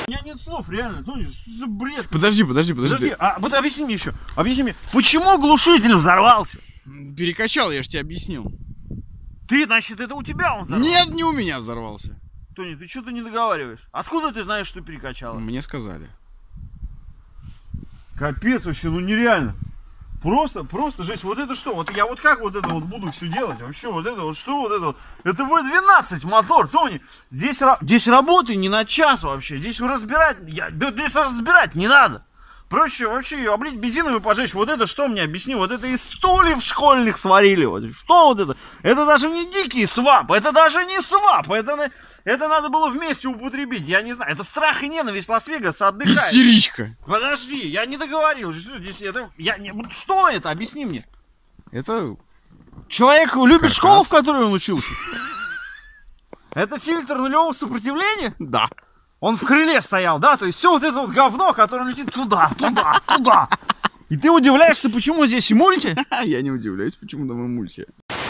У меня нет слов, реально. Тони, что за бред? Подожди. Вот объясни мне еще. Объясни мне, почему глушитель взорвался? Перекачал, я же тебе объяснил. Ты, значит, это у тебя он взорвался? Нет, не у меня взорвался. Тони, ты что-то не договариваешь. Откуда ты знаешь, что перекачало? Мне сказали. Капец вообще, ну нереально. Просто жесть. Вот это что? Вот я вот как вот это вот буду все делать? Вообще вот это вот что? Вот это вот? Это V12 мотор, Тони. Здесь работы не на час вообще. Здесь разбирать, здесь разбирать не надо. Проще вообще ее облить бензином и пожечь. Вот это что мне объясни? Вот это из стульев школьных сварили. Вот. Что вот это? Это даже не дикий свап. Это даже не свап. Это надо было вместе употребить. Я не знаю. Это страх и ненависть Лас-Вегаса отдыхает. Истеричка. Подожди, я не договорил. Что здесь это? Что это? Объясни мне. Это... Человек любит каркас. школу, в которой он учился? Это фильтр нулевого сопротивления? Да. Он в крыле стоял, да? То есть все вот это вот говно, которое летит туда. И ты удивляешься, почему здесь мульти? Я не удивляюсь, почему там и мульти.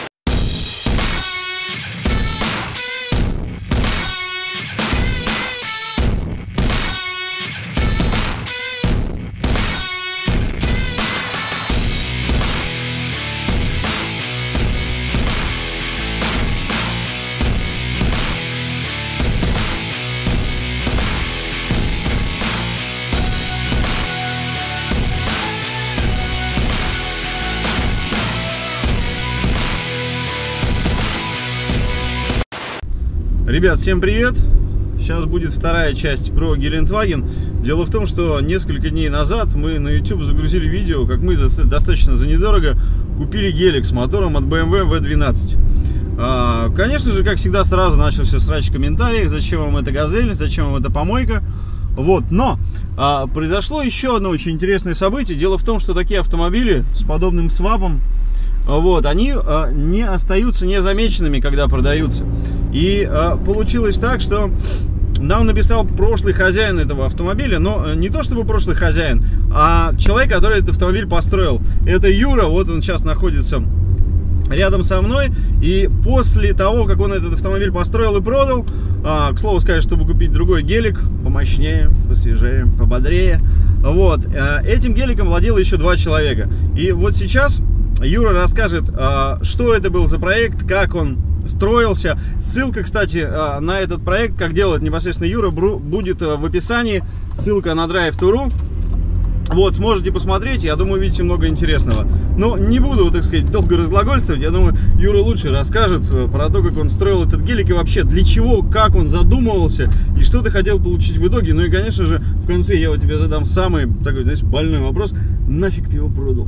Ребят, всем привет! Сейчас будет вторая часть про Гелендваген. Дело в том, что несколько дней назад мы на YouTube загрузили видео, как мы достаточно за недорого купили гелик с мотором от BMW V12. Конечно же, как всегда, сразу начался срач в комментариях, зачем вам эта газель, зачем вам эта помойка. Вот, но произошло еще одно очень интересное событие. Дело в том, что такие автомобили с подобным свапом, вот, они не остаются незамеченными, когда продаются. И получилось так, что нам написал прошлый хозяин этого автомобиля, но не то чтобы прошлый хозяин, а человек, который этот автомобиль построил. Это Юра, вот он сейчас находится рядом со мной. И после того, как он этот автомобиль построил и продал, к слову сказать, чтобы купить другой гелик, помощнее, посвежее, пободрее, вот, этим геликом владело еще 2 человека. И вот сейчас Юра расскажет, что это был за проект, как он строился. Ссылка, кстати, на этот проект, как делает непосредственно Юра, будет в описании. Ссылка на Drive-to-ru. Вот, сможете посмотреть, я думаю, увидите много интересного. Но не буду, так сказать, долго разглагольствовать. Я думаю, Юра лучше расскажет про то, как он строил этот гелик и вообще для чего, как он задумывался и что ты хотел получить в итоге. Ну и, конечно же, в конце я тебе задам самый такой, знаешь, больной вопрос. Нафиг ты его продал?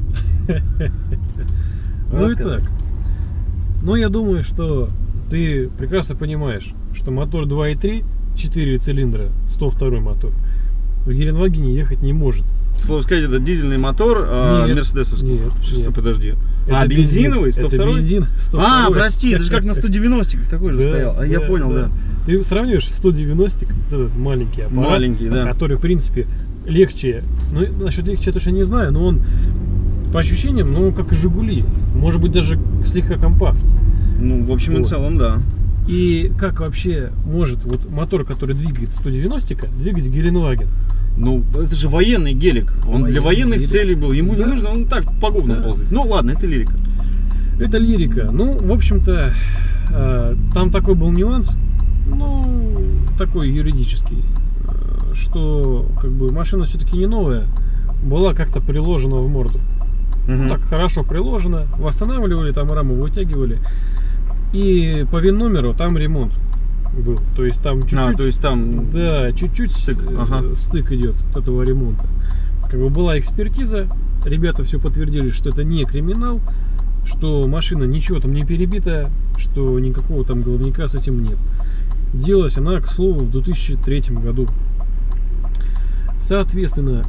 Ну и так. Но я думаю, что ты прекрасно понимаешь, что мотор 2.3, 4 цилиндра, 102 мотор, в Гелендвагене ехать не может. Слово сказать, это дизельный мотор, мерседесовский. Нет, нет. Подожди. Это бензиновый? 102? Это бензин 102. Прости, это же как на 190-х такой же стоял. Я понял, да. Ты сравниваешь 190-ик, этот маленький аппарат, маленький, да, который, в принципе, легче. Ну, насчет легче я точно не знаю, но он, по ощущениям, ну, как и Жигули. Может быть, даже слегка компактнее. Ну, в общем и целом, да. И как вообще может вот мотор, который двигает 190-ка, двигать Гелендваген? Ну, это же военный гелик. Он для военных целей был. Ему не нужно, он так по говнам ползает. Ну, ладно, это лирика. Это лирика. Ну, в общем-то, там такой был нюанс, ну, такой юридический, что, как бы, машина все-таки не новая, была как-то приложена в морду. Ну, так хорошо приложена, восстанавливали, там раму вытягивали. И по ВИН-номеру там ремонт был. То есть там чуть-чуть, то есть там, да, чуть-чуть стык идет от этого ремонта. Как бы была экспертиза, ребята все подтвердили, что это не криминал, что машина ничего там не перебита, что никакого там головника с этим нет. Делалась она, к слову, в 2003 году. Соответственно,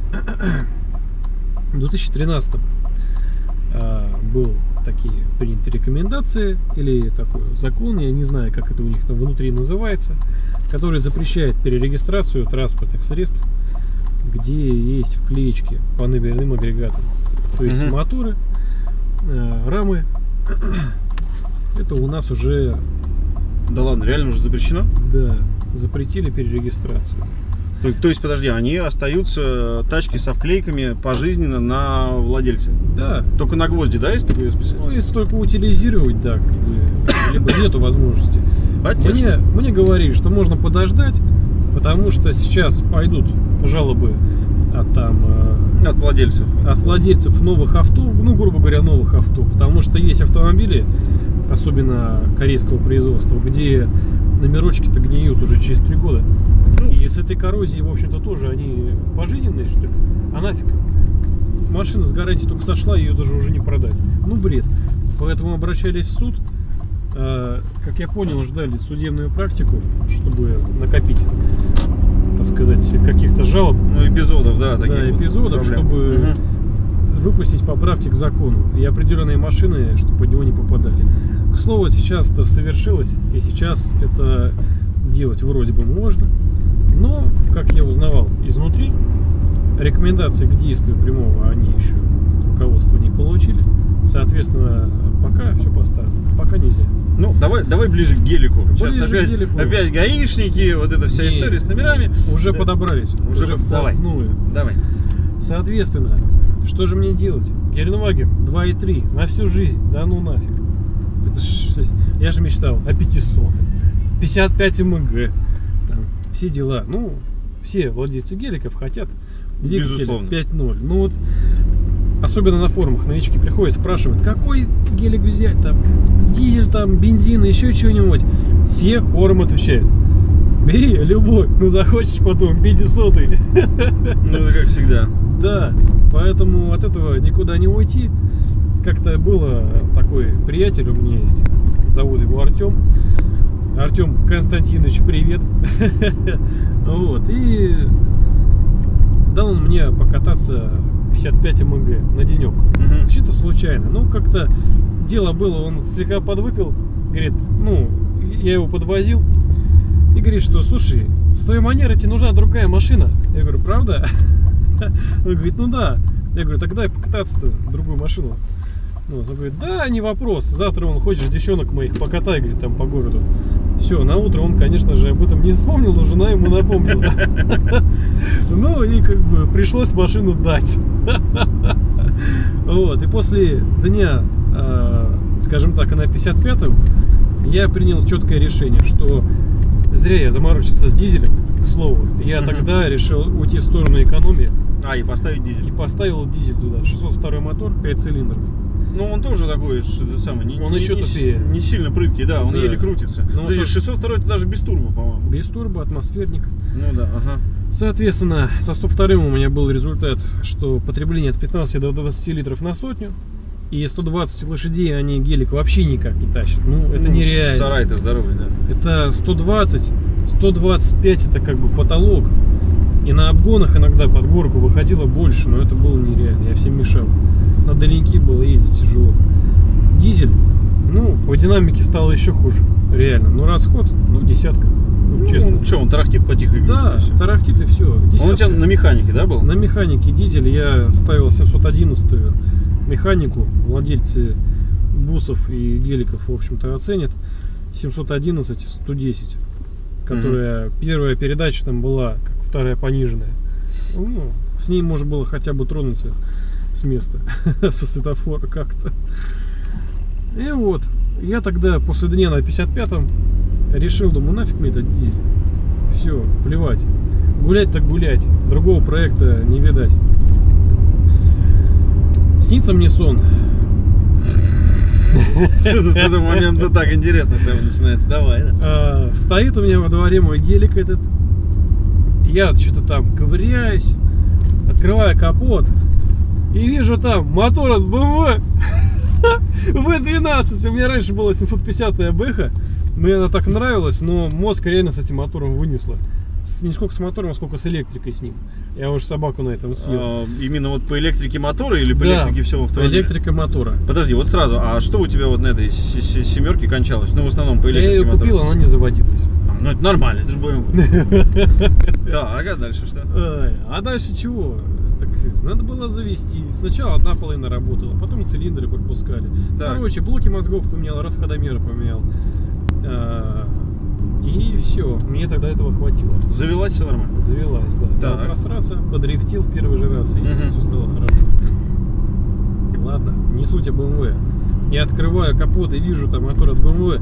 в 2013 был такие приняты рекомендации или такой закон, я не знаю, как это у них там внутри называется, который запрещает перерегистрацию транспортных средств, где есть вклеечки по номерным агрегатам. То есть моторы, рамы, это у нас уже... Да ладно, реально уже запрещено? Да, запретили перерегистрацию. То есть, подожди, они остаются, тачки со вклейками пожизненно на владельце? Да. Только на гвозди, да, если такое списать? Ну, если только утилизировать, да, как бы, либо нету возможности. Потешно. Мне говорили, что можно подождать, потому что сейчас пойдут жалобы От владельцев. от владельцев новых авто, ну, грубо говоря, новых авто, потому что есть автомобили, особенно корейского производства, где номерочки-то гниют уже через 3 года. И с этой коррозией, в общем-то, тоже они пожизненные, что ли? А нафиг? Машина с гарантией только сошла, ее даже уже не продать. Ну, бред. Поэтому обращались в суд. Как я понял, ждали судебную практику, чтобы накопить, так сказать, каких-то жалоб. Ну, эпизодов, да, таких. Да, эпизодов, проблем. чтобы выпустить поправки к закону. И определенные машины, чтобы под него не попадали. К слову, сейчас это совершилось, и сейчас это делать вроде бы можно. Но, как я узнавал изнутри, рекомендации к действию прямого они еще от руководства не получили. Соответственно, пока все поставлено, пока нельзя. Ну, давай ближе к гелику. Сейчас Ближе к гелику. опять гаишники, вот эта вся Не, история с номерами. Уже Да. подобрались, уже Давай. вплотную. Давай. Соответственно, что же мне делать? Геленваген 2.3 на всю жизнь, да ну нафиг. Я же мечтал о 500, 55 МГ, там, все дела. Ну, все владельцы геликов хотят двигателя Безусловно. 5.0. Ну вот, особенно на форумах новички приходят, спрашивают, какой гелик взять, там, дизель, там, бензин, еще чего-нибудь. Все хором отвечают: бери любой, ну захочешь потом 500. Ну, это как всегда. Да, поэтому от этого никуда не уйти. Как-то было такой приятель у меня есть, зовут его Артем. Артем Константинович, привет. Вот, и дал он мне покататься 55 МГ на денек. Чисто случайно. Ну, как-то дело было, он слегка подвыпил. Говорит, ну, я его подвозил. И говорит, что, слушай, с твоей манерой тебе нужна другая машина. Я говорю, правда? Он говорит, ну да. Я говорю, тогда и покататься-то другую машину. Ну, он говорит, да, не вопрос. Завтра он хочешь девчонок моих покатай, говорит, там по городу. Все, на утро он, конечно же, об этом не вспомнил, но жена ему напомнила. Ну и как бы пришлось машину дать. Вот, и после дня, скажем так, на 55-м я принял четкое решение, что зря я заморочился с дизелем, к слову. Я тогда решил уйти в сторону экономии. И поставить дизель. И поставил дизель туда. 602 мотор, 5 цилиндров. Ну, он тоже такой, что самое, Он еще тупее. Не сильно прыткий, да, он Да. еле крутится. Ну, То есть 602 это даже без турбо, по-моему. Без турбо, атмосферник. Ну да, ага. Соответственно, со 102 у меня был результат, что потребление от 15 до 20 литров на сотню. И 120 лошадей они гелик вообще никак не тащат. Ну, это нереально. Сарай-то здоровый, да. Это 120, 125 это как бы потолок. И на обгонах иногда под горку выходило больше, но это было нереально. Я всем мешал. На дальники было ездить тяжело. Дизель, ну, по динамике стало еще хуже. Реально. Но расход, ну, десятка. Ну, честно. Он, что, он тарахтит потихо и Да, грустит, и всё. тарахтит и все. Он у тебя на механике, да, был? На механике дизель я ставил 711-ю механику. Владельцы бусов и геликов, в общем-то, оценят. 711 110, которая первая передача там была, как вторая пониженная. Ну, с ней можно было хотя бы тронуться с места, со светофора как-то. И вот, я тогда после дня на 55-м решил, думаю, нафиг мне этот дизель. Все, плевать. Гулять так гулять. Другого проекта не видать. Снится мне сон. С этого момента так интересно все начинается. Давай, да. Стоит у меня во дворе мой гелик этот. Я что-то там ковыряюсь, открываю капот и вижу там мотор от BMW V12. У меня раньше была 750-я бэха. Мне она так нравилась, но мозг реально с этим мотором вынесло. Не сколько с мотором, а сколько с электрикой с ним. Я уже собаку на этом съел. Именно вот по электрике мотора или по электрике всего по автомобиля? электрика мотора. Подожди, вот сразу, а что у тебя вот на этой семерке кончалось? Ну, в основном по Я электрике ее мотора. купил, она не заводилась. Ну, это нормально, это же BMW. Так, а дальше что? А дальше чего? Так надо было завести. Сначала одна половина работала, потом цилиндры пропускали. Так. Короче, блоки мозгов поменял, расходомеры поменял. И все, мне тогда этого хватило. Завелась все нормально? Завелась, да. Так. Дал просраться, подрифтил в первый же раз, и Мгм. все стало хорошо. Ладно, не суть о BMW. Я открываю капот и вижу там мотор от BMW.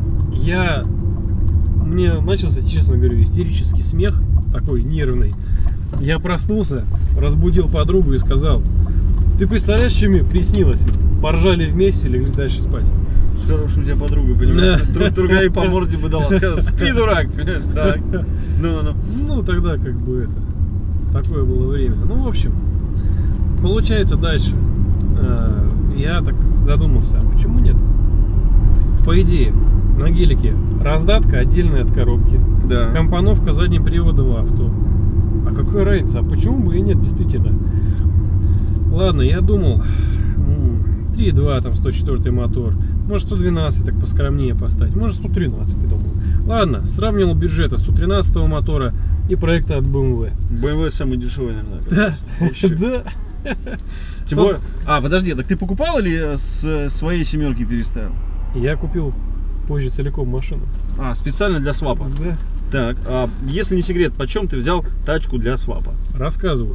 Мне начался, честно говорю, истерический смех, такой нервный. Я проснулся, разбудил подругу и сказал: ты представляешь, что мне приснилось? Поржали вместе, легли дальше спать. Хорошо, у тебя подруга, понимаешь? Другая по морде бы дала. Скажет: спи, дурак, понимаешь? Так. Ну, тогда как бы это... Такое было время. Ну, в общем, получается дальше. Я так задумался, а почему нет? По идее, на гелике раздатка отдельная от коробки. Да. Компоновка задним приводом в авто. А какая разница? А почему бы и нет, действительно? Ладно, я думал, 3.2, там 104 мотор. Может 112 так поскромнее поставить. Может 113, думал. Ладно, сравнивал бюджета 113 мотора и проекта от BMW. BMW самый дешевый, наверное. Да. Вообще. Да. Тем более- подожди, так ты покупал или с своей семерки переставил? Я купил позже целиком машину. Специально для свапа. Да. Так, если не секрет, почем ты взял тачку для свапа? Рассказываю.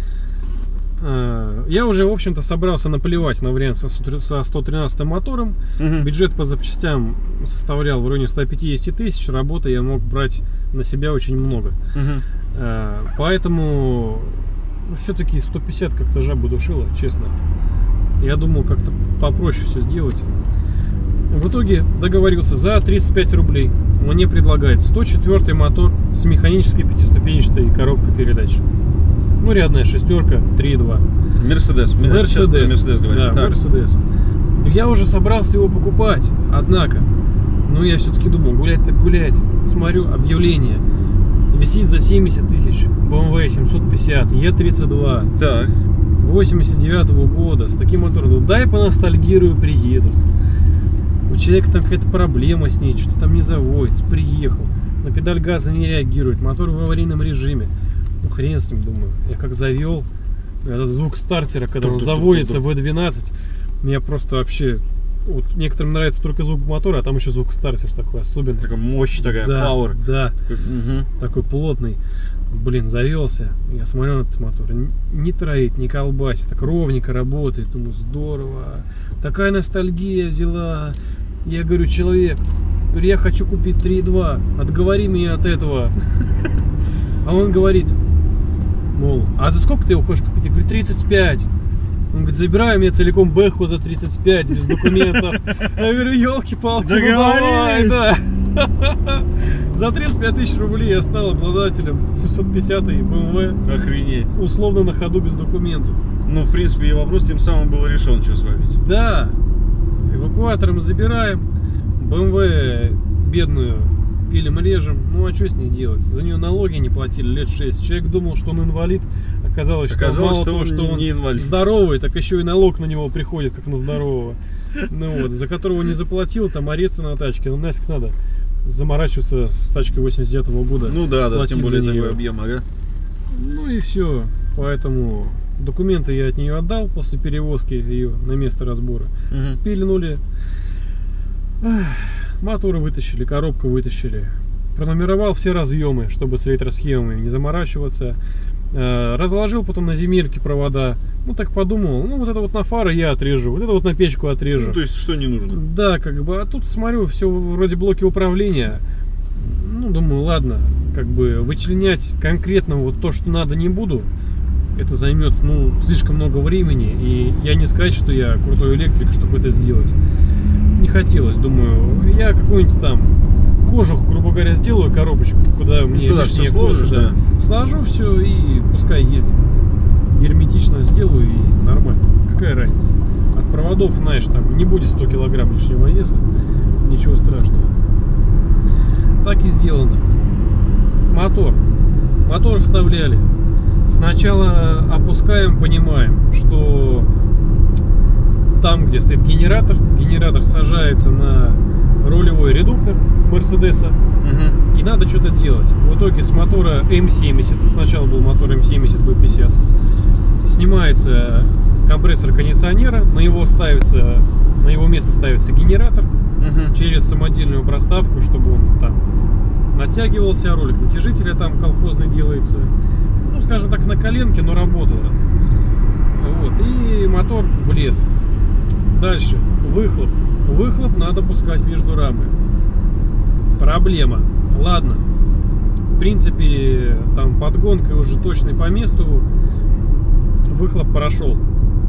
Я уже, в общем-то, собрался наплевать на вариант со 113 мотором. Мгм. Бюджет по запчастям составлял в районе 150 тысяч. Работы я мог брать на себя очень много. Мгм. Поэтому все-таки 150 как-то жабу душила, честно. Я думал как-то попроще все сделать. В итоге договорился за 35 рублей. Мне предлагает 104 мотор с механической пятиступенчатой коробкой передач. Ну, рядная шестерка, 3.2. Мерседес. Мерседес. говорим. Да, Так. Мерседес. Я уже собрался его покупать, однако, я все-таки думал, гулять так гулять. Смотрю, объявление. Висит за 70 тысяч. BMW 750, E32. Так. 89-го года. С таким мотором. Ну, дай поностальгирую, приеду. У человека там какая-то проблема с ней, что-то там не заводится. Приехал. На педаль газа не реагирует. Мотор в аварийном режиме. Ну, хрен с ним, думаю. Я как завел. Этот звук стартера, когда он заводится в V12, меня просто вообще... Вот некоторым нравится только звук мотора, а там еще звук стартера такой особенный. Такая мощь, такая, Да, power. да, Мгм. такой плотный. Блин, завелся. Я смотрю на этот мотор. Не троит, не колбасит. Так ровненько работает. Думаю, здорово. Такая ностальгия взяла. Я говорю: человек, я хочу купить 3.2. Отговори меня от этого. А он говорит, мол, а за сколько ты его хочешь купить? Я говорю: 35. Он говорит: забираю мне целиком Бэху за 35 без документов. Я говорю: елки-палки, ну давай, да. За 35 тысяч рублей я стал обладателем 750-й BMW. Охренеть. Условно на ходу без документов. Ну, в принципе, и вопрос тем самым был решен, что свапить. Да. Эвакуатором забираем. BMW бедную пилим, режем. Ну а что с ней делать? За нее налоги не платили лет 6. Человек думал, что он инвалид. Оказалось, что мало того, что он не инвалид. здоровый, так еще и налог на него приходит, как на здорового. Ну вот, за которого не заплатил, там аресты на тачке. Ну нафиг надо заморачиваться с тачкой 89-го года. Ну да, платить тем более за такой нее. объем, ага. Ну и все. Поэтому документы я от нее отдал после перевозки ее на место разбора. Мгм. Пильнули. Моторы вытащили, коробку вытащили. Пронумеровал все разъемы, чтобы с электросхемами не заморачиваться. Разложил потом на земельке провода. Ну так подумал, ну вот это вот на фары я отрежу, вот это вот на печку отрежу. Ну, то есть, что не нужно? Да, как бы, а тут смотрю, все вроде блоки управления. Ну, думаю, ладно, как бы вычленять конкретно вот то, что надо, не буду. Это займет, ну, слишком много времени. И я не сказать, что я крутой электрик, чтобы это сделать. Не хотелось, думаю, я какой-нибудь там кожух, грубо говоря, сделаю, коробочку, куда мне туда лишние всё сложишь, кожи, да. Сложу все и пускай ездит. Герметично сделаю и нормально. Какая разница? От проводов, знаешь, там не будет 100 килограмм лишнего веса. Ничего страшного. Так и сделано. Мотор вставляли. Сначала опускаем, понимаем, что там, где стоит генератор сажается на рулевой редуктор Мерседеса. Угу. И надо что-то делать. В итоге с мотора М70, сначала был мотор М70 B50, снимается компрессор кондиционера, на его место ставится генератор, через самодельную проставку, чтобы он там натягивался, ролик натяжителя там колхозный делается. Ну, скажем так, на коленке, но работало. Вот, и мотор влез. Дальше, выхлоп. Выхлоп надо пускать между рамы. Проблема. Ладно. В принципе, там подгонкой уже точной по месту. Выхлоп прошел.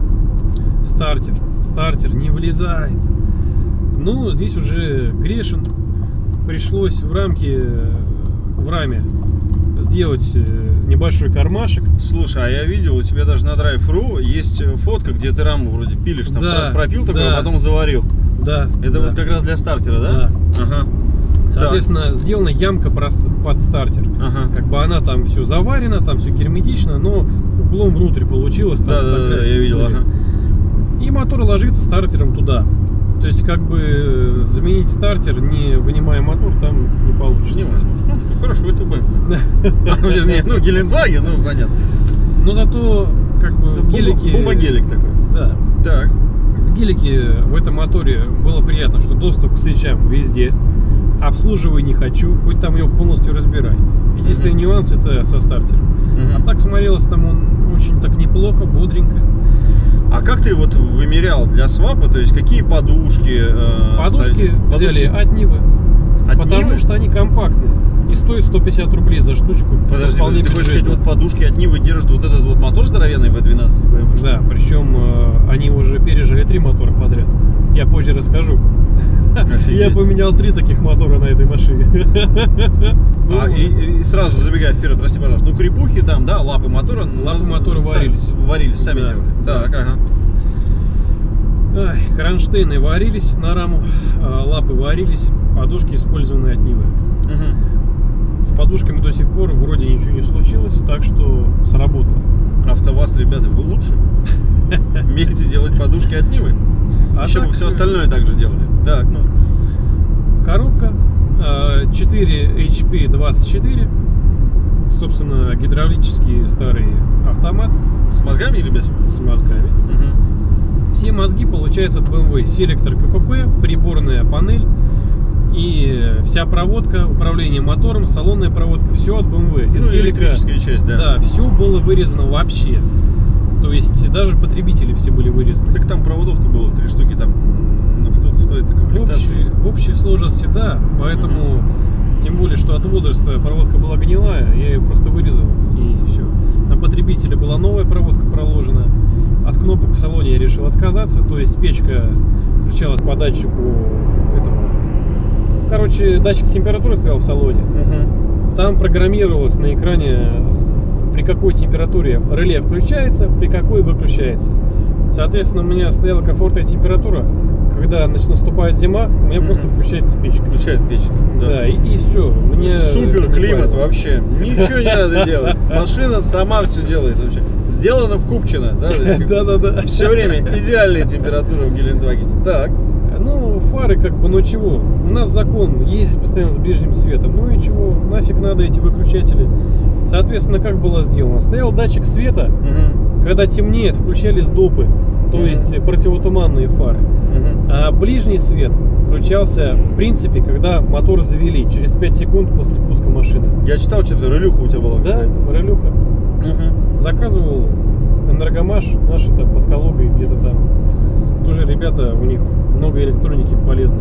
Стартер не влезает. Ну, здесь уже грешен. Пришлось в раме сделать небольшой кармашек. Слушай, а я видел, у тебя даже на Drive.ru есть фотка, где ты раму вроде пилишь, там Да, пропил такой, да. а потом заварил. Да. Это да. вот как раз для стартера, да? Да. Ага. Соответственно, сделана ямка под стартер. Ага. Как бы она там все заварена, там все герметично, но углом внутрь получилось. Там Да, я видел, ага. И мотор ложится стартером туда. То есть, как бы заменить стартер, не вынимая мотор, там не получится. Невозможно. Ну что, хорошо, это BMW. Вернее, ну, Гелендваген, ну, понятно. Но зато, как бы, в гелике... Бумагелик такой. Да. Так. В гелике в этом моторе было приятно, что доступ к свечам везде. Обслуживай не хочу, хоть там его полностью разбирай. Единственный нюанс — это со стартером. А так смотрелось там он очень так неплохо, бодренько. А как ты вот вымерял для свапа, то есть какие подушки? Подушки взяли от Нивы, потому Нивы? что они компактные и стоят 150 рублей за штучку. Что Подожди, вполне ты хочешь сказать, бюджетно. вот подушки от Нивы держат вот этот вот мотор здоровенный V12? Да, причем они уже пережили 3 мотора подряд. Я позже расскажу. Я поменял 3 таких мотора на этой машине. И сразу забегая вперед, прости, пожалуйста. Ну, крепухи там, да, лапы мотора. Лапы мотора варились. Варились, сами Да. делали. Так, ага. Ай, кронштейны варились на раму, лапы варились, подушки использованные от Нивы. С подушками до сих пор вроде ничего не случилось, так что сработало. АвтоВАЗ, ребята, вы лучше. Умеете делать подушки от Нивы. Еще бы все остальное также делали. Так, ну. Коробка 4 HP 24. Собственно, гидравлический старый автомат. С мозгами или без? С мозгами. Все мозги получаются от BMW. Селектор КПП, приборная панель и вся проводка, управление мотором, салонная проводка, все от BMW. Из гелика, электрическая часть, да. Да, все было вырезано вообще. То есть даже потребители все были вырезаны. Так там проводов-то было 3 штуки там в той комплектации. В общей сложности, да. Поэтому, тем более, что от возраста проводка была гнилая, я ее просто вырезал и все. На потребителя была новая проводка проложена. От кнопок в салоне я решил отказаться. То есть печка включалась по датчику этого. Короче, датчик температуры стоял в салоне. Там программировалось на экране, при какой температуре реле включается, при какой выключается. Соответственно, у меня стояла комфортная температура. Когда наступает зима, у меня просто включается печка. Включает печку. Да, и все. Мне супер климат вообще. Ничего не надо делать. Машина сама все делает вообще. Сделано в Купчино. Да. Все время идеальная температура в Гелендвагене. Так. Ну, фары как бы, ну чего? У нас закон, ездить постоянно с ближним светом. Ну и чего? Нафиг надо эти выключатели. Соответственно, как было сделано? Стоял датчик света. Когда темнеет, включались допы. То есть противотуманные фары. А ближний свет включался, в принципе, когда мотор завели, через 5 секунд после пуска машины. Я читал, что-то релюха у тебя была. Да, релюха. Заказывал Энергомаш, наши там под Калугой, где-то там. Тоже ребята, у них много электроники полезной.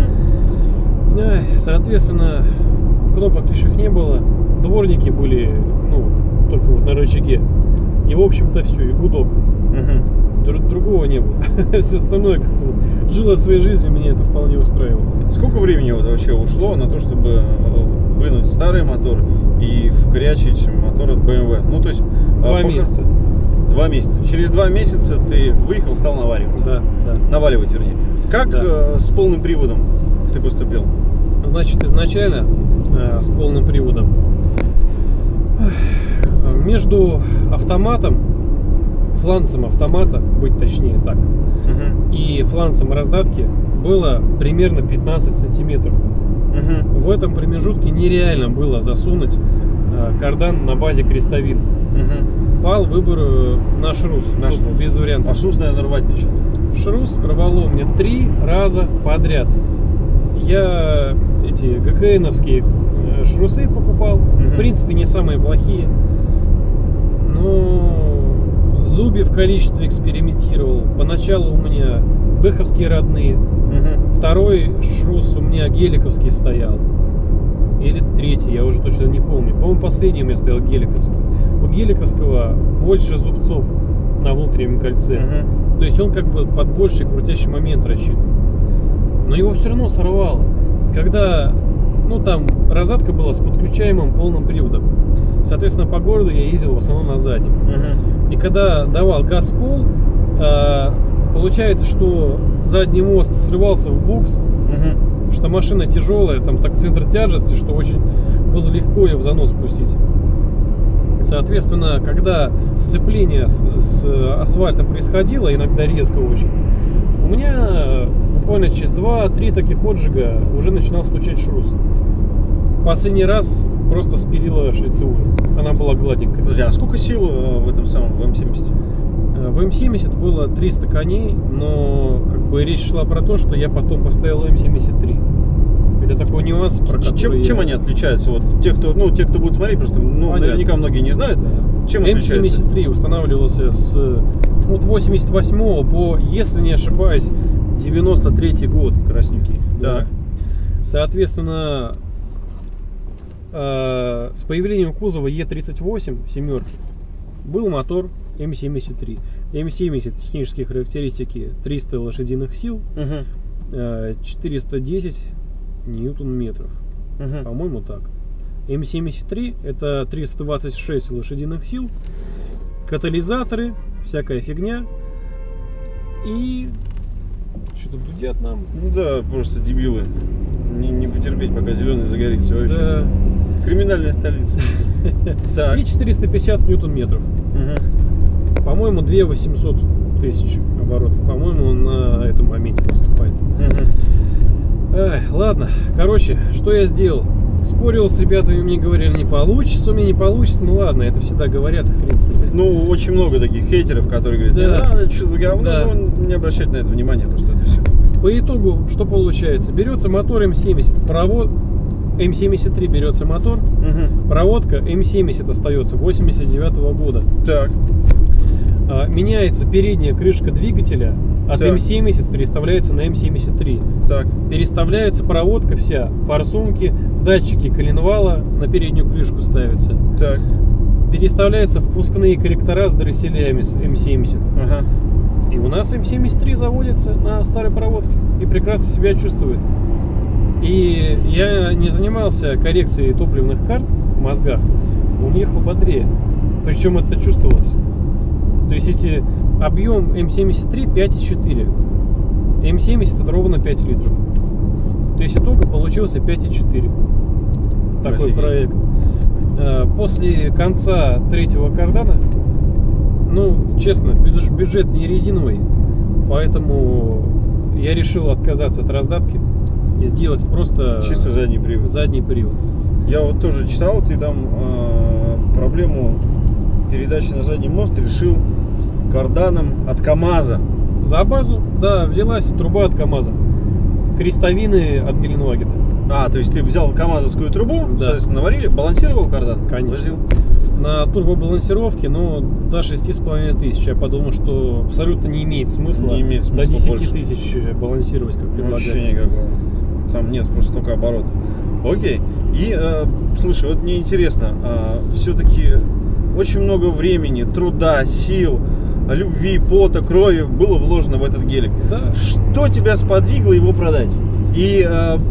Соответственно, кнопок лишних не было. Дворники были, ну, только вот на рычаге. И, в общем-то, все, и гудок. Другого не было. Все остальное как-то жило своей жизнью, меня это вполне устраивало. Сколько времени вот вообще ушло на то, чтобы вынуть старый мотор и вкрячить мотор от BMW? Ну, то есть... 2 месяца. 2 месяца. Через 2 месяца ты выехал, стал наваривать. Да. Наваливать, вернее. Как с полным приводом ты поступил? Значит, изначально с полным приводом между автоматом, фланцем автомата, быть точнее так, и фланцем раздатки было примерно 15 сантиметров. В этом промежутке нереально было засунуть кардан на базе крестовин. Пал выбор на шрус. Без вариантов. А шрус, наверное, рвать начал. Шрус рвало мне 3 раза подряд. я эти ГКНовские шрусы покупал. В принципе, не самые плохие. Но зуби в количестве экспериментировал. Поначалу у меня бэховские родные. Второй шрус у меня геликовский стоял. Или третий, я уже точно не помню. По-моему, последний у меня стоял геликовский. У геликовского больше зубцов на внутреннем кольце. То есть он как бы под больший крутящий момент рассчитан. Но его все равно сорвало. Когда, ну там, раздатка была с подключаемым полным приводом. Соответственно, по городу я ездил в основном на заднем. И когда давал газ в пол, получается, что задний мост срывался в букс, потому что машина тяжелая, там так центр тяжести, что очень было легко ее в занос пустить. Соответственно, когда сцепление с асфальтом происходило, иногда резко очень, у меня буквально через 2-3 таких отжига уже начинал стучать шрус. Последний раз просто спилила шлицевую. Она была гладенькая. Подожди, а сколько сил в этом самом, в М70? В М70 было 300 коней, но как бы речь шла про то, что я потом поставил М73. Это такой нюанс, про который Чем они отличаются? Вот те, кто будет смотреть, просто наверняка многие не знают. Чем отличаются? М73 устанавливался с 88 по, если не ошибаюсь, 93 год. Красненький. Да. Соответственно, с появлением кузова Е38 семерки был мотор М73. М70 технические характеристики 300 лошадиных сил, 410 ньютон-метров. По-моему, так. М73 это 326 лошадиных сил, катализаторы, всякая фигня. И что-то дудят нам. Ну да, просто дебилы. Не потерпеть, пока зеленый загорится. Вообще. Да. Криминальная столица. Так. И 450 ньютон-метров. По-моему, 2800 тысяч оборотов. По-моему, он на этом моменте наступает. Ладно, короче, что я сделал? Спорил с ребятами, мне говорили, не получится, у меня не получится. Ну ладно, это всегда говорят, хрен с ними. Ну, очень много таких хейтеров, которые говорят, Да. не надо, что за говно, Да. ну, не обращать на это внимания, просто это все. По итогу, что получается? Берется мотор М70, провод М73 берется мотор, проводка М70 остается 89 года. Так. Меняется передняя крышка двигателя, от Так. М70 переставляется на М73. Так. Переставляется проводка вся, форсунки, датчики коленвала на переднюю крышку ставятся. Так. Переставляются впускные коллектора с дросселями с М70. Ага. И у нас М73 заводится на старой проводке и прекрасно себя чувствует. И я не занимался коррекцией топливных карт в мозгах, он ехал бодрее. Причем это чувствовалось. То есть эти объем М73 5,4. М70 это ровно 5 литров. То есть итога получился 5,4. Такой Офигеть. проект. После конца третьего кардана, ну, честно, бюджет не резиновый, поэтому я решил отказаться от раздатки и сделать просто Чисто задний привод. задний привод. Я вот тоже читал, ты там проблему передачи на задний мост решил карданом от КамАЗа. За базу, да, взялась труба от КамАЗа. Крестовины от Геленвагена. То есть ты взял камазовскую трубу, Да. соответственно, наварили, балансировал кардан? Конечно. Возил? На турбобалансировке, но до 6,5 тысяч. Я подумал, что абсолютно не имеет смысла, Не имеет смысла до 10 больше. тысяч балансировать, как предлагают. Вообще никакого. Там нет просто столько оборотов. Окей. И, слушай, вот мне интересно, все-таки очень много времени, труда, сил, любви, пота, крови было вложено в этот гелик. Да. Что тебя сподвигло его продать? И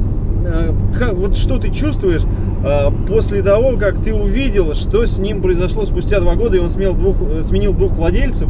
вот что ты чувствуешь после того, как ты увидел, что с ним произошло спустя 2 года, и он сменил двух владельцев?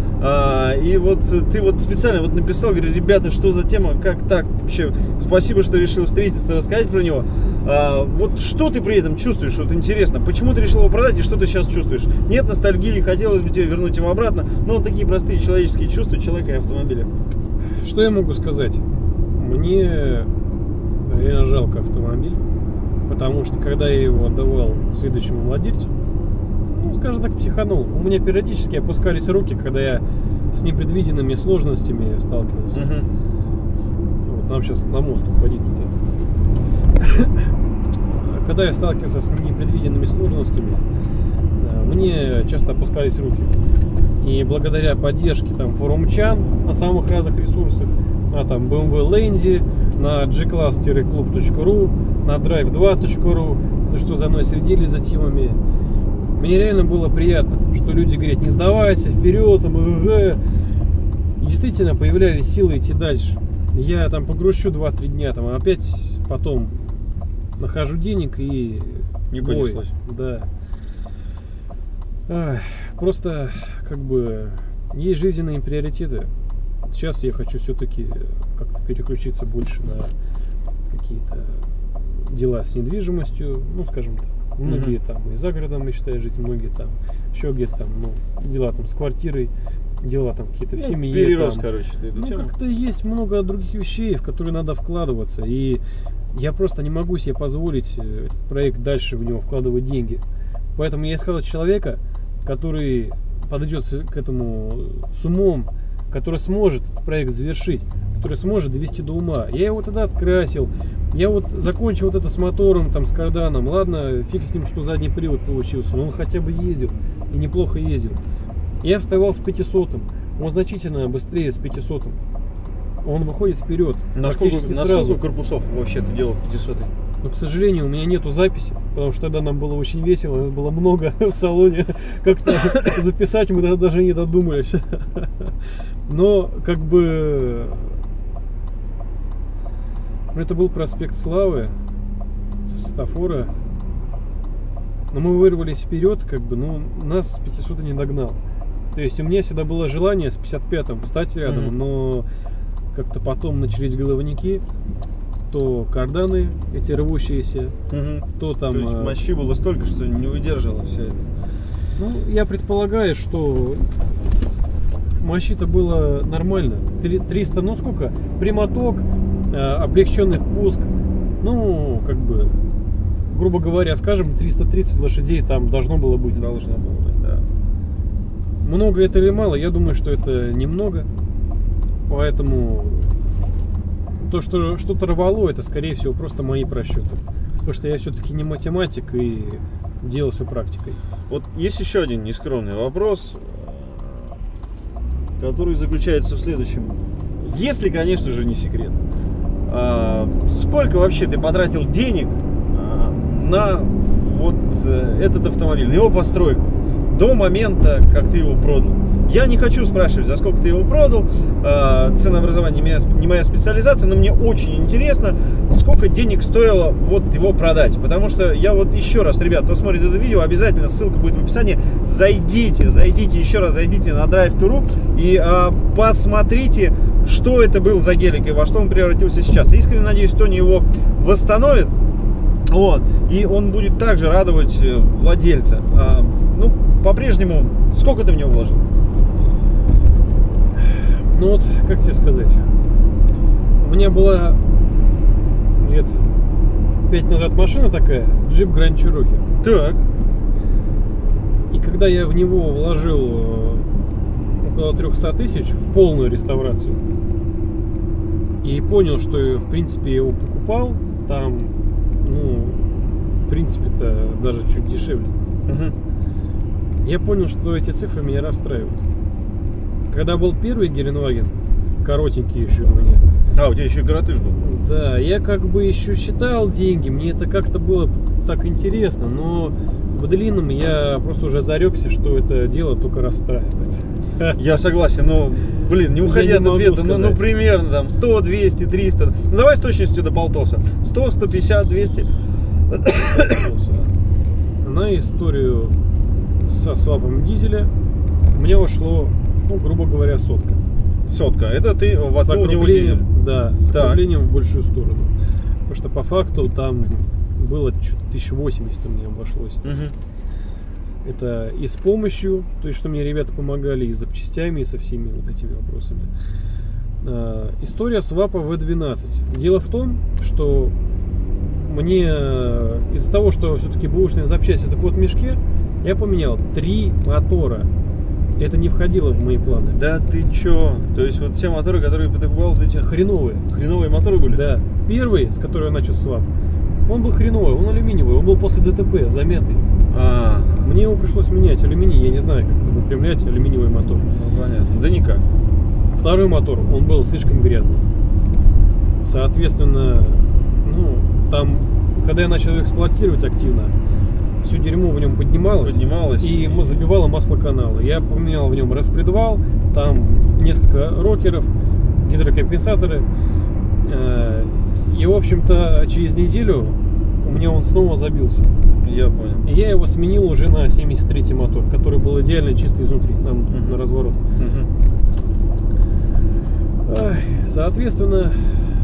И вот ты вот специально вот написал, говорю, ребята, что за тема, как так вообще, спасибо, что решил встретиться, рассказать про него. Вот что ты при этом чувствуешь, вот интересно, почему ты решил его продать и что ты сейчас чувствуешь? Нет ностальгии, хотелось бы тебе вернуть его обратно, но вот такие простые человеческие чувства человека и автомобиля. Что я могу сказать? Мне реально жалко автомобиль, потому что когда я его отдавал следующему владельцу, ну, скажем так, психанул. У меня периодически опускались руки, когда я с непредвиденными сложностями сталкивался. Вот. Вот нам сейчас на мост уходить туда. Когда я сталкивался с непредвиденными сложностями, мне часто опускались руки. И благодаря поддержке там форумчан на самых разных ресурсах, на там BMW Lenzy, на gclass-club.ru, на drive2.ru, то, что за мной следили за темами, мне реально было приятно, что люди говорят: не сдавайся, вперед, там, действительно появлялись силы идти дальше. Я там погрущу 2-3 дня, там, опять потом нахожу денег и Не бой. понеслось. Да. Ах, просто как бы есть жизненные приоритеты. Сейчас я хочу все-таки как-то переключиться больше на какие-то дела с недвижимостью, ну, скажем так. Многие там и за городом мечтают жить, многие там еще где-то там, ну, дела там с квартирой, дела там какие-то в семье. Перерос, там. короче, ты эту Ну, тему. как-то есть много других вещей, в которые надо вкладываться. И я просто не могу себе позволить этот проект дальше в него вкладывать деньги. Поэтому я искал человека, который подойдет к этому с умом, который сможет этот проект завершить, который сможет довести до ума. Я его тогда открасил. Я вот закончил вот это с мотором, там, с карданом. Ладно, фиг с ним, что задний привод получился, но он хотя бы ездил, и неплохо ездил. Я вставал с 500-м, он значительно быстрее с 500-м. Он выходит вперед практически сразу. Насколько корпусов вообще ты делал в 500? Но, к сожалению, у меня нету записи, потому что тогда нам было очень весело, нас было много в салоне. Как-то записать мы тогда даже не додумались. Но, как бы... Это был проспект Славы со светофора. Но мы вырвались вперед, как бы, но нас с 500 не догнал. То есть у меня всегда было желание с 55-м встать рядом, но как-то потом начались головники, то карданы эти рвущиеся, то там... То есть мощи было столько, что не выдержало все это. Ну, я предполагаю, что мощи-то было нормально. 300, ну сколько? Прямоток, облегченный впуск. Ну, как бы, грубо говоря, скажем, 330 лошадей там должно было быть. Должно было быть, да. Много это или мало? Я думаю, что это немного. Поэтому то, что что-то рвало, это, скорее всего, просто мои просчеты. Потому что я все-таки не математик и делал все практикой. Вот есть еще один нескромный вопрос, который заключается в следующем. Если, конечно же, не секрет, сколько вообще ты потратил денег на вот этот автомобиль, на его постройку, до момента, как ты его продал? Я не хочу спрашивать, за сколько ты его продал, ценообразование не моя специализация, но мне очень интересно, сколько денег стоило вот его продать. Потому что я вот еще раз, ребят, кто смотрит это видео, обязательно ссылка будет в описании, зайдите еще раз, зайдите на drive2.ru и посмотрите, что это был за гелик и во что он превратился сейчас. Искренне надеюсь, Тони его восстановит. Вот, и он будет также радовать владельца. Ну, по-прежнему, сколько ты в него вложил? Ну вот, как тебе сказать, у меня была лет 5 назад машина такая, джип Grand Cherokee. Так. И когда я в него вложил около 300 тысяч в полную реставрацию и понял, что в принципе я его покупал, там, ну, в принципе-то даже чуть дешевле. Я понял, что эти цифры меня расстраивают. Когда был первый Геленваген, коротенький еще у меня. У тебя еще и коротыш был. Да, я как бы еще считал деньги, мне это как-то было так интересно, но в длинном я просто уже зарекся, что это дело только расстраивает. Я согласен, но, блин, не уходи от ответа, ну примерно там 100, 200, 300. Ну давай с точностью до полтоса. 100, 150, 200. На историю со свапом дизеля мне ушло, ну, грубо говоря, сотка. Сотка. Это ты воткнул в него дизель? Да, с округлением в большую сторону. Потому что по факту там было что-то 1080 у меня обошлось. Это и с помощью, то есть что мне ребята помогали, и с запчастями, и со всеми вот этими вопросами. История свапа V12. Дело в том, что мне из-за того, что все-таки бэушные запчасти это код в мешке, я поменял 3 мотора Это не входило в мои планы. Да ты чё? То есть вот все моторы, которые ты покупал, вот эти Хреновые. хреновые моторы были? Да. Первый, с которого я начал свап, он был хреновый, он алюминиевый, он был после ДТП, замятый. Мне его пришлось менять, алюминий, я не знаю, как выпрямлять алюминиевый мотор. Ну, понятно. Да никак. Второй мотор, он был слишком грязный. Соответственно, ну, там, когда я начал эксплуатировать активно, все дерьмо в нем поднималось и забивало масло канала. Я поменял в нем распредвал, там несколько рокеров, гидрокомпенсаторы. И, в общем-то, через неделю у меня он снова забился. Я понял. И я его сменил уже на 73-й мотор, который был идеально чистый изнутри, там на разворот. Соответственно,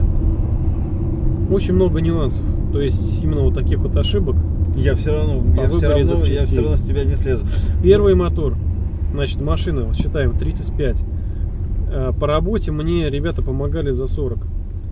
очень много нюансов. То есть именно вот таких вот ошибок. Я все равно с тебя не слезу. Первый мотор, значит, машина, вот считаем, 35. По работе мне ребята помогали за 40.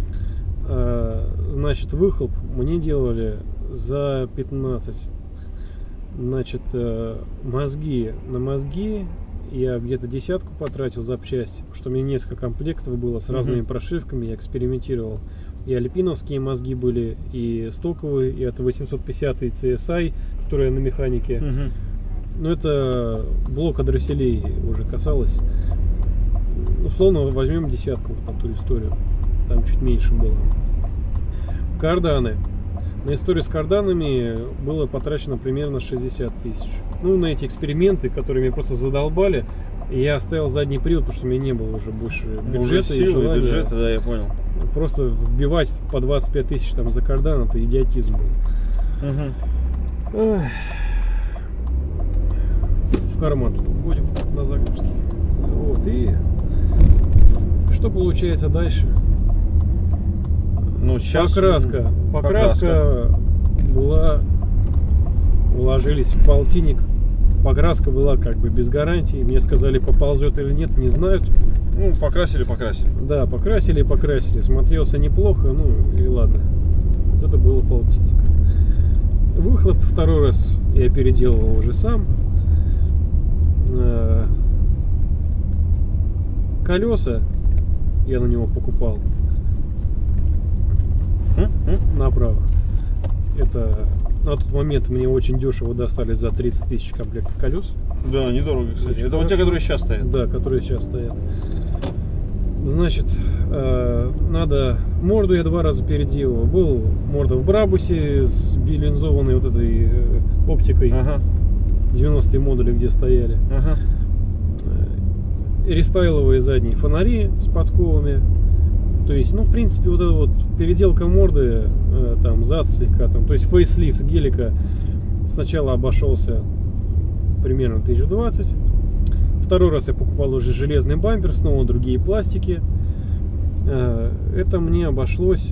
Значит, выхлоп мне делали за 15. Значит, мозги на мозги я где-то десятку потратил запчасти, что у меня несколько комплектов было с разными прошивками, я экспериментировал. И альпиновские мозги были, и стоковые, и это 850 и CSI, которые на механике. Но это блока дросселей уже касалось. Условно возьмем десятку на ту историю. Там чуть меньше было. Карданы. На историю с карданами было потрачено примерно 60 тысяч. Ну, на эти эксперименты, которые меня просто задолбали. И я оставил задний привод, потому что у меня не было уже больше бюджета и желания. Бюджета, да, я понял. Просто вбивать по 25 тысяч там за кардан, это идиотизм был. В карман уходим на загрузки. Вот, и что получается дальше? Ну, сейчас Покраска была, уложились в полтинник. Покраска была как бы без гарантии. Мне сказали, поползет или нет, не знают. Ну, покрасили. Да, покрасили. Смотрелся неплохо, ну и ладно. Вот это было полтинник. Выхлоп второй раз я переделывал уже сам. Колеса я на него покупал. Направо. Это на тот момент мне очень дешево достались за 30 тысяч комплектов колес. Да, недорого, кстати. Очень это вот те, которые сейчас стоят. Да, которые сейчас стоят. Значит, надо... Морду я 2 раза переделывал. Был морда в Брабусе с билинзованной вот этой оптикой. 90-е модули, где стояли. Рестайловые задние фонари с подковами. То есть, ну, в принципе, вот эта вот переделка морды, там, зад слегка, там, то есть фейслифт гелика сначала обошелся примерно 1020. Второй раз я покупал уже железный бампер, снова другие пластики. Это мне обошлось,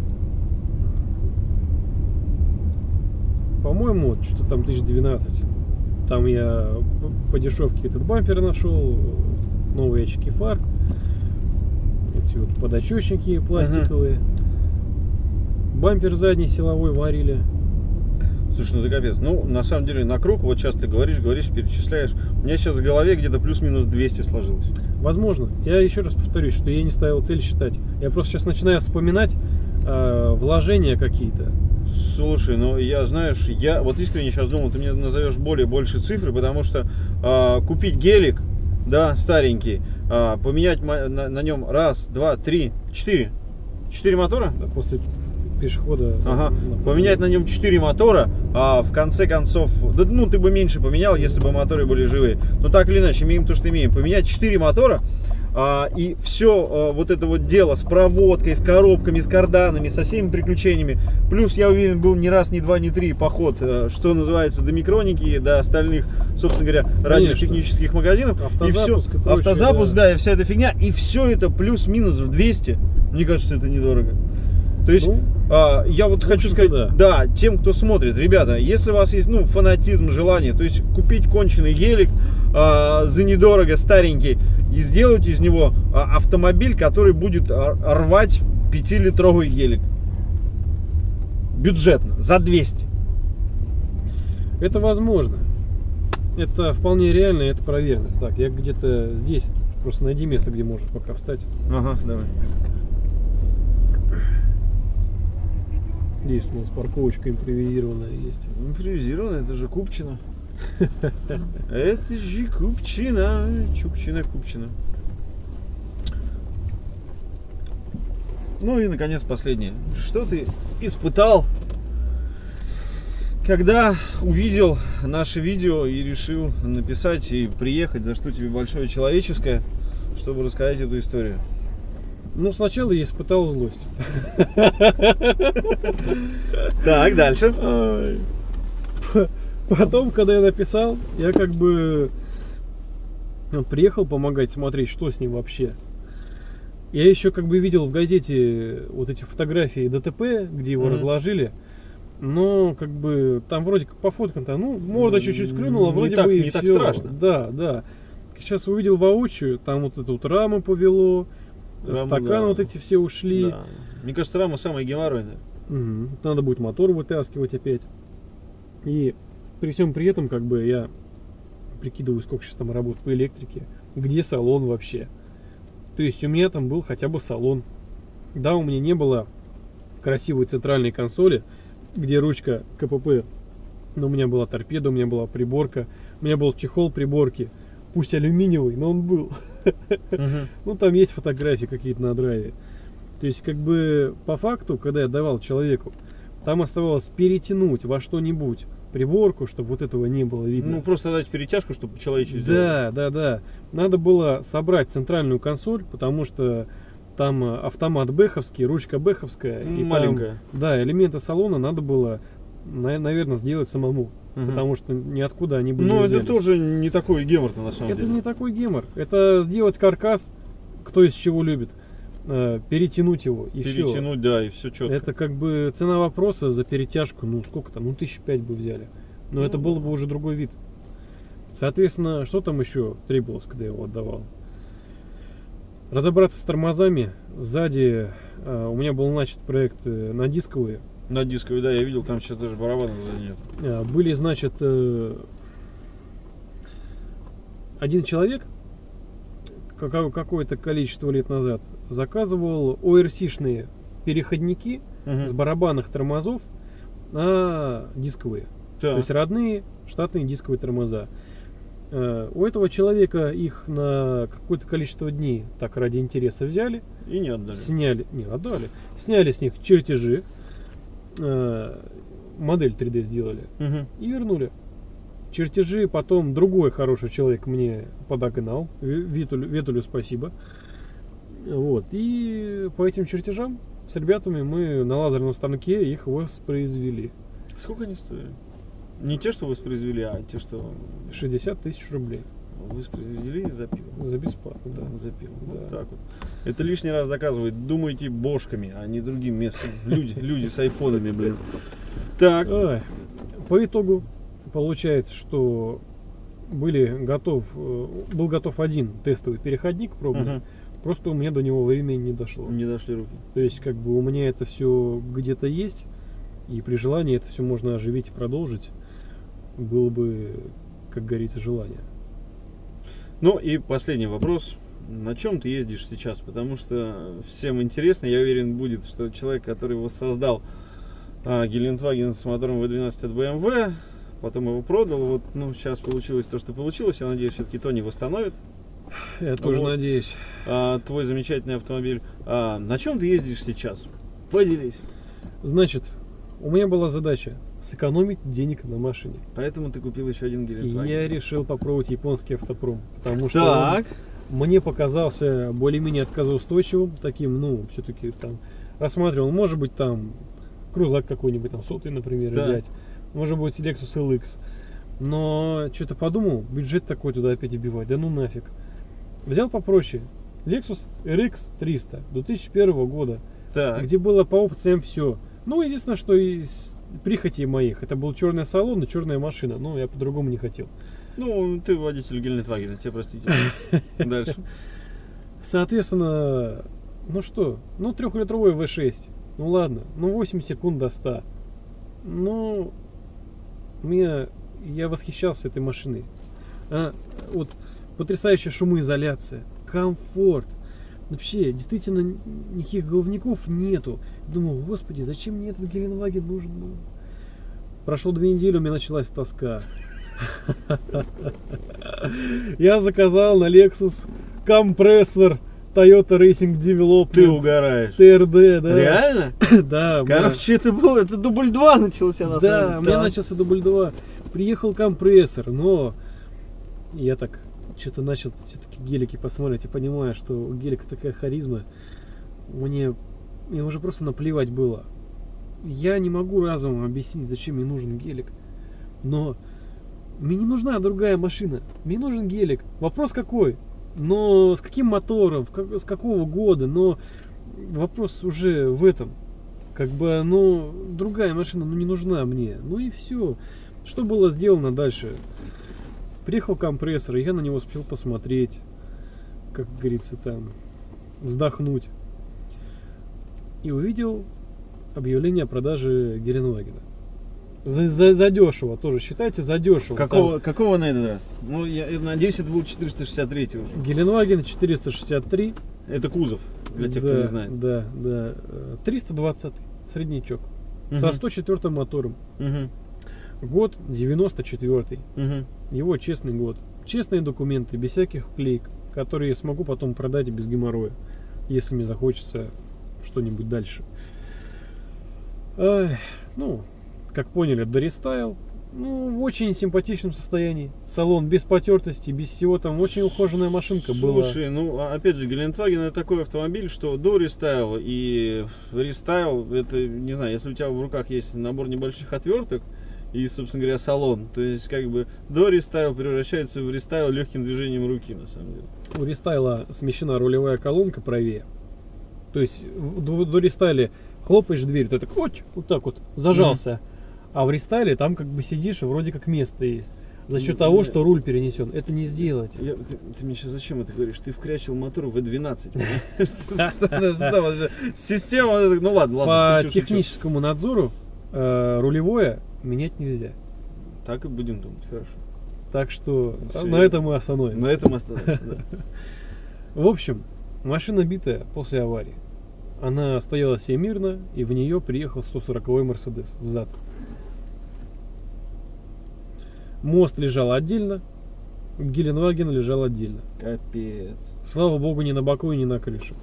по-моему, что-то там 1012. Там я по дешевке этот бампер нашел, новые очки фар. Эти вот подочечники пластиковые. Бампер задний силовой варили. Слушай, ну это капец. Ну, на самом деле, на круг, вот сейчас ты говоришь, перечисляешь. У меня сейчас в голове где-то плюс-минус 200 сложилось. Возможно. Я еще раз повторюсь, что я не ставил цель считать. Я просто сейчас начинаю вспоминать вложения какие-то. Слушай, ну я, знаешь, я вот искренне сейчас думал, ты мне назовешь больше цифры, потому что купить гелик, да, старенький, поменять на нем 1, 2, 3, 4 мотора? Да, после пешехода. Поменять на нем 4 мотора, в конце концов, да, ну ты бы меньше поменял, если бы моторы были живые. Но так или иначе, имеем то, что имеем. Поменять 4 мотора, и все вот это вот дело с проводкой, с коробками, с карданами, со всеми приключениями. Плюс я уверен, был не раз, не два, не три поход, что называется, до Микроники, до остальных, собственно говоря, радиотехнических магазинов. Автозапуск, и все, автозапуск, да, и вся эта фигня. И все это плюс-минус в 200. Мне кажется, это недорого. То есть, я вот хочу сказать, да, тем, кто смотрит, ребята, если у вас есть, ну, фанатизм, желание, то есть купить конченый гелик за недорого, старенький, и сделать из него автомобиль, который будет рвать 5-литровый гелик. Бюджетно, за 200. Это возможно. Это вполне реально, это проверено. Так, я где-то здесь, просто найди место, где можешь пока встать. Ага, давай. Здесь у нас парковочка импровизированная есть. Импровизированно, это же Купчино. Это же Купчино. Купчино. Ну и, наконец, последнее. Что ты испытал, когда увидел наше видео и решил написать и приехать, за что тебе большое человеческое, чтобы рассказать эту историю? Ну, сначала я испытал злость. Так, дальше. Потом, когда я написал, я как бы приехал помогать смотреть, что с ним вообще. Я еще как бы видел в газете вот эти фотографии ДТП, где его разложили. Но как бы там вроде как по фоткам-то, ну, морда чуть-чуть скрынула, вроде бы и не так всё. страшно. Да. Сейчас увидел воочию, там вот эту вот раму повело, стаканы да. вот эти все ушли. Да. Мне кажется, рама самая геморройная. Надо будет мотор вытаскивать опять. И при всем при этом, как бы, я прикидываю, сколько сейчас там работ по электрике, где салон вообще. То есть у меня там был хотя бы салон. Да, у меня не было красивой центральной консоли, где ручка КПП, но у меня была торпеда, у меня была приборка, у меня был чехол приборки, пусть алюминиевый, но он был. Ну, там есть фотографии какие-то на драйве. То есть, как бы, по факту, когда я давал человеку, там оставалось перетянуть во что-нибудь приборку, чтобы вот этого не было видно. Ну, просто дать перетяжку, чтобы человечек сделал. Да. Надо было собрать центральную консоль, потому что там автомат бэховский, ручка бэховская. И маленькая. Там, да, элементы салона надо было, наверное, сделать самому. Потому что ниоткуда они были. Ну, это тоже не такой гемор-то на самом деле. Это не такой гемор. Это сделать каркас, кто из чего любит. Перетянуть его и все. Перетянуть, да, и все четко. Это как бы цена вопроса за перетяжку, ну сколько там, ну 1005 бы взяли. Но это был бы уже другой вид. Соответственно, что там еще требовалось, когда я его отдавал? Разобраться с тормозами. Сзади у меня был начат проект на дисковые. На дисковой, да, я видел, там сейчас даже барабанов сзади нет. Были, значит, один человек какое-то количество лет назад заказывал ОРС-шные переходники с барабанных тормозов на дисковые. То есть родные штатные дисковые тормоза. У этого человека их на какое-то количество дней так ради интереса взяли. И не отдали. Отдали. Сняли с них чертежи, модель 3D сделали и вернули. Чертежи потом другой хороший человек мне подогнал. Ветулю спасибо. Вот. И по этим чертежам с ребятами мы на лазерном станке их воспроизвели. Сколько они стоили? Не те, что воспроизвели, а те, что... 60 тысяч рублей. Воспроизвели за пиво. За бесплатно, да. За пиво. Да. Вот так вот. Это лишний раз доказывает. Думайте бошками, а не другим местом. Люди с айфонами, блин. Так. По итогу получается, что был готов один тестовый переходник пробный. Просто у меня до него времени не дошло. Не дошли руки. То есть, как бы у меня это все где-то есть, и при желании это все можно оживить и продолжить. Было бы, как говорится, желание. Ну и последний вопрос. На чем ты ездишь сейчас? Потому что всем интересно, я уверен, будет, что человек, который воссоздал Гелендваген с мотором V12 от BMW, потом его продал, вот, ну, сейчас получилось то, что получилось. Я надеюсь, все-таки Тони восстановит. Я тоже надеюсь. Твой замечательный автомобиль. На чем ты ездишь сейчас? Поделись. Значит, у меня была задача сэкономить денег на машине. Поэтому ты купил еще один Гелендваген. И я решил попробовать японский автопром. Потому что он мне показался более-менее отказоустойчивым. Таким, ну, все-таки там рассматривал, может быть, там крузак какой-нибудь, там, 100-й, например, взять. Может быть, Lexus LX. Но что-то подумал, бюджет такой туда опять вбивать. Да ну нафиг. Взял попроще. Lexus RX 300 2001 года. Где было по опциям все. Ну, единственное, что из прихотей моих, это был черный салон и черная машина. Ну, я по-другому не хотел. Ну, ты водитель Гелендвагена, тебе простите. Дальше. Соответственно, ну что, ну 3-литровый V6. Ну ладно, ну 8 секунд до 100. Ну, я восхищался этой машиной. Вот потрясающая шумоизоляция, комфорт. Вообще, действительно, никаких головников нету. Думал, господи, зачем мне этот Геленваген нужен был? Прошло 2 недели, у меня началась тоска. Я заказал на Lexus компрессор Toyota Racing Development. Ты угораешь. ТРД, да. Реально? Да. Короче, это дубль 2 начался на самом деле. Да, у меня начался дубль 2. Приехал компрессор, но я так что-то начал все-таки гелики посмотреть и понимаю, что у гелика такая харизма. Мне уже просто наплевать было. Я не могу разумом объяснить, зачем мне нужен гелик. Но мне не нужна другая машина. Мне нужен гелик. Вопрос какой? Но с каким мотором, с какого года? Но вопрос уже в этом. Как бы, другая машина, не нужна мне. Ну и все. Что было сделано дальше? Приехал компрессор, и я на него успел посмотреть. Как говорится, там, вздохнуть. И увидел объявление о продаже Геленвагена. За дешево тоже, считайте, за дешево. Какого на этот раз? Ну, я надеюсь, это был 463 уже. Геленваген 463. Это кузов, для тех, кто не знает. Да. 320 среднячок. Со 104 мотором. Год 94. Его честный год. Честные документы, без всяких вклеек, которые я смогу потом продать без геморроя, если мне захочется что-нибудь дальше. Как поняли, дорестайл. В очень симпатичном состоянии. Салон без потертости, без всего, там очень ухоженная машинка была. Слушай, опять же, Гелендваген это такой автомобиль, что до рестайл и рестайл, это, не знаю, если у тебя в руках есть набор небольших отверток и, собственно говоря, салон, то есть, как бы, до рестайл превращается в рестайл легким движением руки, на самом деле. У рестайла смещена рулевая колонка правее. То есть, до рестайле хлопаешь дверь, ты так, вот так вот, зажался. А в рестайле там как бы сидишь, и вроде как место есть. За счет того, что руль перенесен. Это не сделать. Ты мне сейчас зачем это говоришь? Ты вкрячил мотор в V12. Система... Ну ладно. По техническому надзору рулевое менять нельзя. Так и будем думать, хорошо. Так что на этом мы остановимся. На этом остановимся, да. В общем, машина битая после аварии. Она стояла себе мирно, и в нее приехал 140-й Мерседес взад. Мост лежал отдельно, Геленваген лежал отдельно. Капец. Слава богу, не на боку и не на крыше.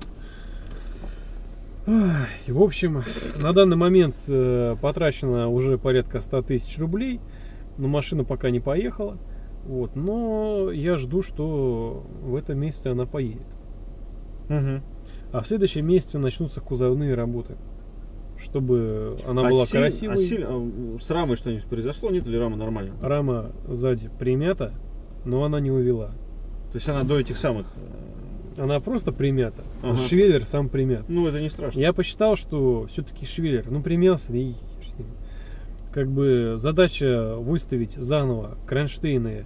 В общем, на данный момент потрачено уже порядка 100 тысяч рублей, но машина пока не поехала. Но я жду, что в этом месяце она поедет. А в следующем месяце начнутся кузовные работы, чтобы она была красивой. С рамой что-нибудь произошло? Нет, или рама нормальная? Рама сзади примята, но она не увела. То есть она до этих самых... Она просто примята. Швеллер сам примят. Это не страшно. Я посчитал, что все-таки швеллер, примялся, и как бы задача выставить заново кронштейны,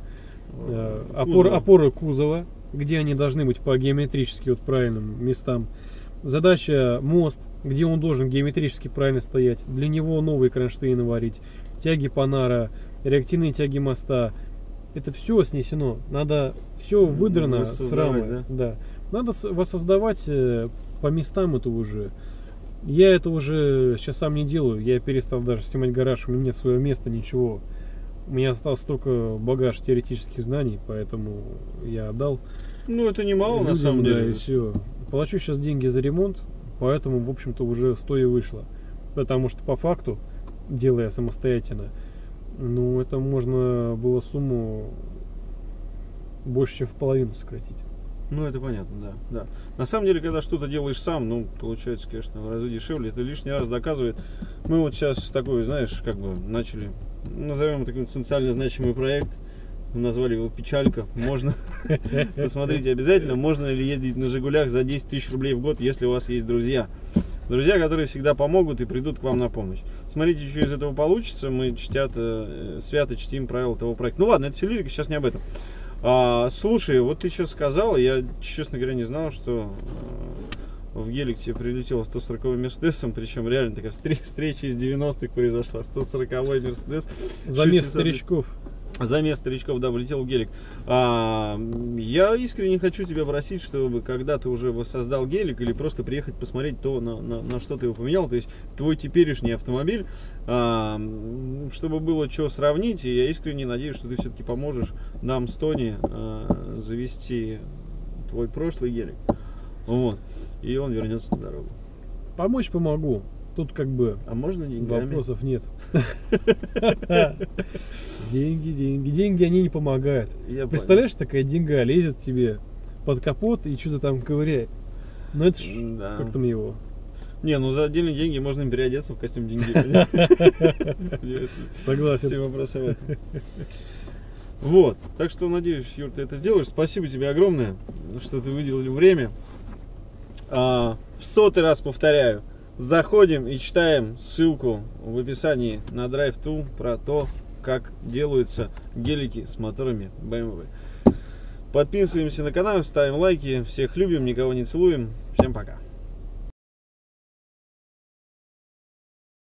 опоры кузова, где они должны быть по геометрически правильным местам. Задача мост, где он должен геометрически правильно стоять. Для него новые кронштейны варить, тяги панара, реактивные тяги моста. Это все снесено. Надо все выдрано с рамы. Да. Надо воссоздавать по местам это уже. Я это уже сейчас сам не делаю. Я перестал даже снимать гараж. У меня нет своего места, ничего. У меня остался только багаж теоретических знаний, поэтому я отдал. Это немало на самом деле. Да, и все. Плачу сейчас деньги за ремонт, поэтому, в общем-то, уже 100 и вышло. Потому что по факту, делая самостоятельно, это можно было сумму больше, чем в половину сократить. Это понятно, да. На самом деле, когда что-то делаешь сам, получается, конечно, в разы дешевле. Это лишний раз доказывает. Мы вот сейчас такой, знаешь, как бы начали, назовем его такой социально значимый проект. Назвали его «Печалька». Можно, посмотрите обязательно, можно ли ездить на «Жигулях» за 10 тысяч рублей в год, если у вас есть друзья. Друзья, которые всегда помогут и придут к вам на помощь. Смотрите, что из этого получится. Мы свято чтим правила того проекта. Ладно, это все лирика, сейчас не об этом. Слушай, вот ты сейчас сказал, я, честно говоря, не знал, что в гелик тебе прилетело 140-й Мерседесом, причем реально такая встреча из 90-х произошла. 140-й Мерседес. Замес старичков. замес старичков, да, влетел в гелик. Я искренне хочу тебя просить, чтобы когда ты уже воссоздал гелик или просто приехать посмотреть то, на что ты его поменял, то есть твой теперешний автомобиль, чтобы было что сравнить, и я искренне надеюсь, что ты все-таки поможешь нам с Тони завести твой прошлый гелик, вот, и он вернется на дорогу. Помочь помогу. Тут как бы А можно деньгами? вопросов нет. Деньги, они не помогают. Представляешь, такая деньга лезет тебе под капот и что-то там ковыряет. Ну это ж, Да. как там его? Не, ну за отдельные деньги можно им переодеться в костюм деньги. Согласен. Все вопросы в этом. Вот, так что надеюсь, Юр, ты это сделаешь. Спасибо тебе огромное, что ты выделили время. В 100-й раз повторяю, заходим и читаем ссылку в описании на Drive2 про то, как делаются гелики с моторами BMW. Подписываемся на канал, ставим лайки. Всех любим, никого не целуем. Всем пока.